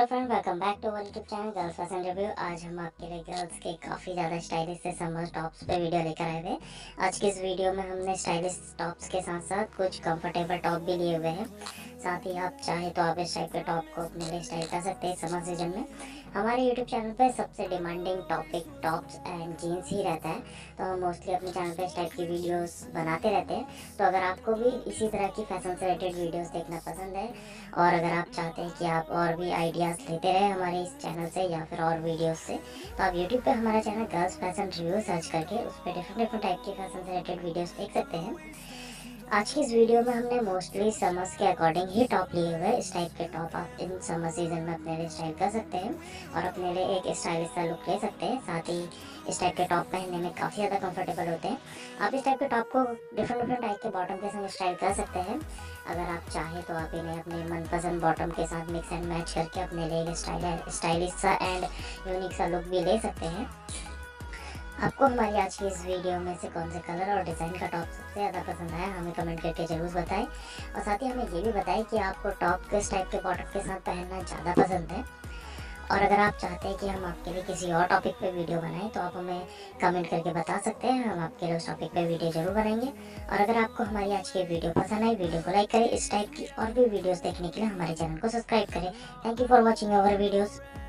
Hello friend, welcome back to our YouTube channel girls fashion review. आज हम आपके लिए गर्ल्स के काफ़ी ज़्यादा स्टाइलिश से समर टॉप्स पे वीडियो लेकर आए हुए। आज की इस वीडियो में हमने स्टाइलिश टॉप्स के साथ साथ कुछ कंफर्टेबल टॉप भी लिए हुए हैं। साथ ही आप चाहे तो आप इस टाइप के टॉप को अपने लिए स्टाइल कर सकते हैं समर सीजन में। हमारे यूट्यूब चैनल पे सबसे demanding topic tops and jeans ही रहता है, तो हम मोस्टली अपने चैनल पे इस टाइप की वीडियोस बनाते रहते हैं। तो अगर आपको भी इसी तरह की फैशन से रिलेटेड वीडियोस देखना पसंद है और अगर आप चाहते हैं कि आप और भी आइडियाज़ लेते रहे हमारे इस चैनल से या फिर और वीडियोस से, तो आप यूट्यूब पे हमारा channel girls fashion review search करके उस पर डिफरेंट टाइप की फैशन से रिलेटेड वीडियोस देख सकते हैं। आज की इस वीडियो में हमने मोस्टली समर्स के अकॉर्डिंग ही टॉप लिए हुए। इस टाइप के टॉप आप इन समर सीजन में अपने लिए स्टाइल कर सकते हैं और अपने लिए एक स्टाइलिश सा लुक ले सकते हैं। साथ ही इस टाइप के टॉप पहनने में काफ़ी ज़्यादा कंफर्टेबल होते हैं। आप इस टाइप के टॉप को डिफरेंट टाइप के बॉटम के संग स्टाइल कर सकते हैं। अगर आप चाहें तो आप इन्हें अपने मनपसंद बॉटम के साथ मिक्स एंड मैच करके अपने लिए एक स्टाइलिश सा एंड यूनिक सा लुक भी ले सकते हैं। आपको हमारी आज की इस वीडियो में से कौन से कलर और डिज़ाइन का टॉप सबसे ज़्यादा पसंद आया, हमें कमेंट करके ज़रूर बताएं। और साथ ही हमें ये भी बताएं कि आपको टॉप किस टाइप के बॉटम के साथ पहनना ज़्यादा पसंद है। और अगर आप चाहते हैं कि हम आपके लिए किसी और टॉपिक पे वीडियो बनाएं तो आप हमें कमेंट करके बता सकते हैं, हम आपके लिए उस टॉपिक पे वीडियो ज़रूर बनाएंगे। और अगर आपको हमारी आज की वीडियो पसंद आई, वीडियो को लाइक करें। इस टाइप की और भी वीडियोज़ देखने के लिए हमारे चैनल को सब्सक्राइब करें। Thank you for watching our videos.